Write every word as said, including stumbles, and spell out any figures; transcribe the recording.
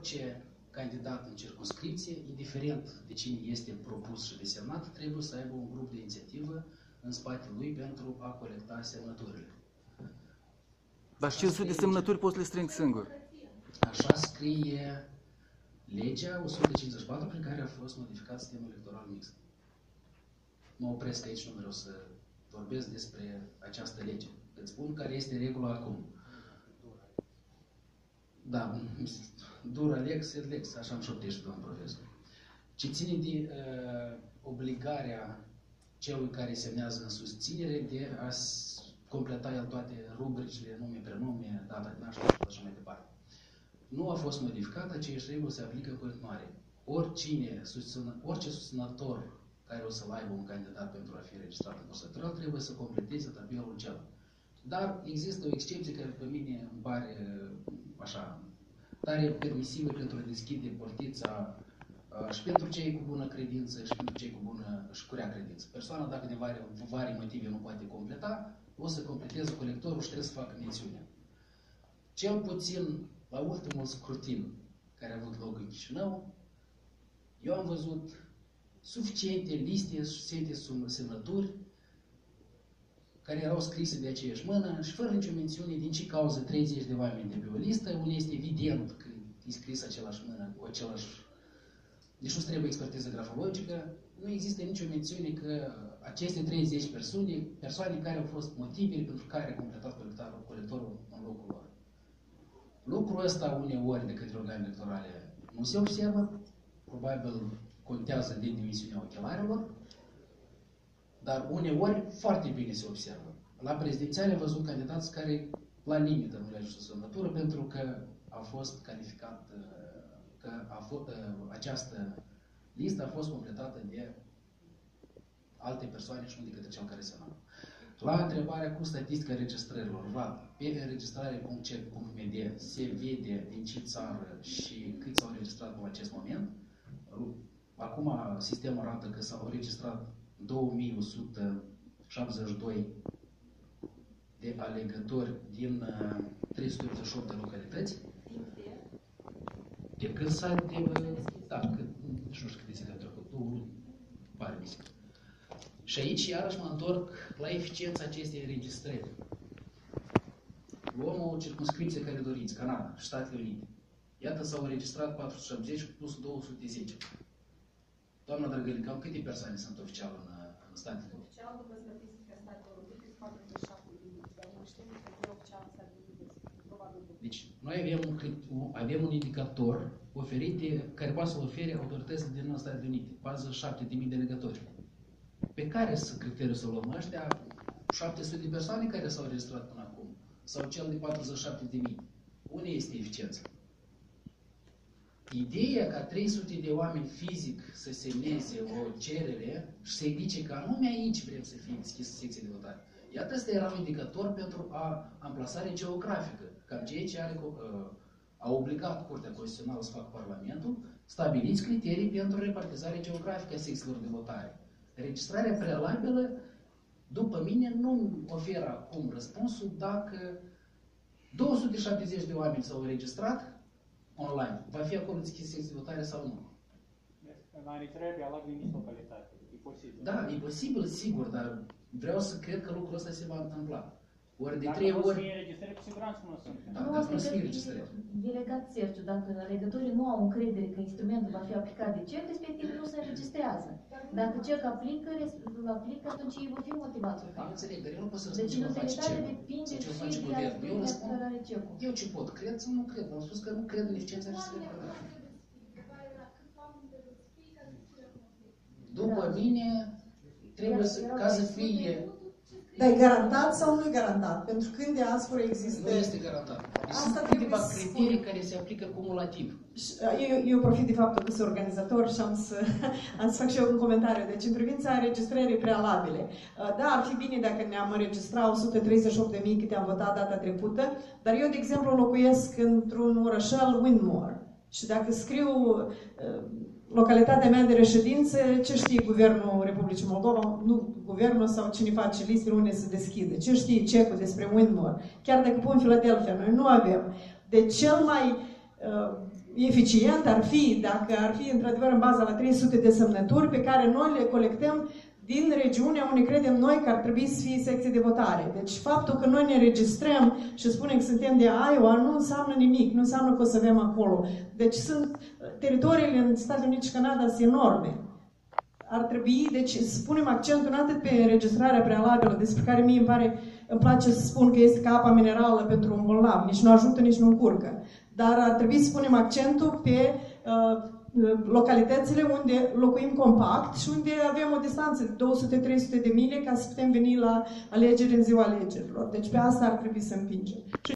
orice candidat în circumscripție, indiferent de cine este propus și desemnat, trebuie să aibă un grup de inițiativă în spatele lui pentru a colecta semnăturile. Dar cinci sute de semnături poți să le strâng singur. Așa scrie legea o sută cincizeci și patru prin care a fost modificat sistemul electoral mixt. Mă opresc aici, nu vreau să vorbesc despre această lege. Îți spun care este regula acum. Da, dura lex, et lex, așa îmi șoptește domnul profesor. Ce ține de uh, obligarea celui care semnează în susținere de a completa el toate rubricile, nume, prenume, data de naștere și așa mai departe. Nu a fost modificat, aceeași regulă se aplică în continuare. Oricine, susțină, orice susținător care o să-l aibă un candidat pentru a fi registrat în curs electoral trebuie să completeze tabelul cel. Dar există o excepție care pe mine îmi pare așa, tare permisivă pentru a deschide portița și pentru cei cu bună credință și pentru cei cu bună și cu rea credință. Persoana, dacă de vari, vari motive nu poate completa, o să completeze colectorul și trebuie să facă mențiunea. Cel puțin la ultimul scrutin care a avut loc în Chișinău, eu am văzut suficiente liste, suficiente semnături care erau scrise de aceeași mână și fără nicio mențiune din ce cauză treizeci de oameni de pe o listă, unde este evident că e scris același mână cu același... Deci nu trebuie expertiză grafologică, nu există nicio mențiune că aceste treizeci persoane, persoane care au fost motivele pentru care a completat colectorul, colectorul în locul lor. Lucrul ăsta uneori de către organele electorale nu se observă, probabil contează de dimensiunea ochelarilor, dar uneori foarte bine se observă. La prezidențiale am văzut candidați care la limită nu le ajută semnătură pentru că a fost calificat, că a fost, această listă a fost completată de alte persoane și nu de către cel care semnă. La întrebarea cu statistica registrărilor, Vlad, pe înregistrare punct c e punct m d se vede din ce țară și cât s-au înregistrat în acest moment. Acum sistemul arată că s-au înregistrat două mii o sută șaptezeci și doi de alegători din uh, trei sute optzeci și opt de localități. De când s-a de... Da, că, nu știu câte zile au trecut, două luni, pare mi se. Și aici iarăși mă întorc la eficiența acestei înregistrări. Luăm o circumscripție care doriți, Canada și Statele Unite. Iată s-au înregistrat patru sute șaptezeci plus două sute zece. Doamna Drăgăli, cam câte persoane sunt oficial în, în Statele Unite? Oficial, după statistica Statelor Unite, patruzeci și șapte de mii, dar nu știm că neoficial în Statele Unite, probabil. Deci, noi avem un, avem un indicator oferit de, care poate să ofere autoritățile din Statele Unite, patruzeci și șapte de mii de alegători. Pe care sunt criteriul să luăm ăștia șapte sute de persoane care s-au înregistrat până acum? Sau cel de patruzeci și șapte de mii? Unde este eficiența? Ideea ca trei sute de oameni fizic să semneze o cerere și să indice că anume aici vrem să fie deschisă secție de votare. Iată, ăsta era un indicator pentru a amplasare geografică, cam ceea ce are, uh, a obligat Curtea Constituțională să facă Parlamentul, stabiliți criterii pentru repartizarea geografică a secțiilor de votare. Registrarea prealabilă, după mine, nu oferă acum răspunsul dacă două sute șaptezeci de oameni s-au înregistrat online. Va fi acolo deschis secție de votare sau nu? La înregistrare prealabilă nici localitate. E posibil. Da, e posibil, sigur, dar vreau să cred că lucrul ăsta se va întâmpla. Ori de dacă trei ori... ori... Dacă nu înregistrări, cu siguranță nu sunt. Da, nu, dacă nu să fie înregistrări. Delegat Sergiu, dacă alegătorii nu au încredere că instrumentul va fi aplicat de cec, respectiv nu se înregistrează. Dacă cec aplică, îl aplică, atunci ei vor fi motivați. Am înțeleg, dar eu nu pot să Deci răspund ce face inutilitatea cecul. depinde Sau ce și face de guvernul. Eu răspund, care are cecul. eu ce pot, cred sau nu cred. Am spus că nu cred în eficiența registrării prealabilă. După mine, trebuie să, ca să fie... Dar e garantat sau nu e garantat? Pentru când de asfură există... Nu este garantat. Deci sunt câteva criterii care se aplică cumulativ. Eu, eu profit de faptul că sunt organizator și am să, am să fac și eu un comentariu. Deci, în privința înregistrării prealabile, da, ar fi bine dacă ne-am înregistrat o sută treizeci și opt de mii câte am votat data trecută, dar eu, de exemplu, locuiesc într-un orășel Windmore. Și dacă scriu localitatea mea de reședință, ce știe Guvernul Republicii Moldova, nu Guvernul sau cine face listele unde se deschide, ce știe cecul despre Windmore, chiar dacă pun Philadelphia, noi nu avem. De cel mai uh, eficient ar fi dacă ar fi într-adevăr în baza la trei sute de semnături pe care noi le colectăm din regiunea unde credem noi că ar trebui să fie secție de votare. Deci faptul că noi ne registrăm și spunem că suntem de Iowa nu înseamnă nimic, nu înseamnă că o să avem acolo. Deci sunt teritoriile în Statele Unite și Canada sunt enorme. Ar trebui, deci spunem accentul nu atât pe înregistrarea prealabilă, despre care mie îmi pare, îmi place să spun că este ca apa minerală pentru un bolnav, nici nu ajută, nici nu încurcă. Dar ar trebui să punem accentul pe uh, localitățile unde locuim compact și unde avem o distanță de două sute trei sute de mile ca să putem veni la alegeri în ziua alegerilor. Deci pe asta ar trebui să împingem.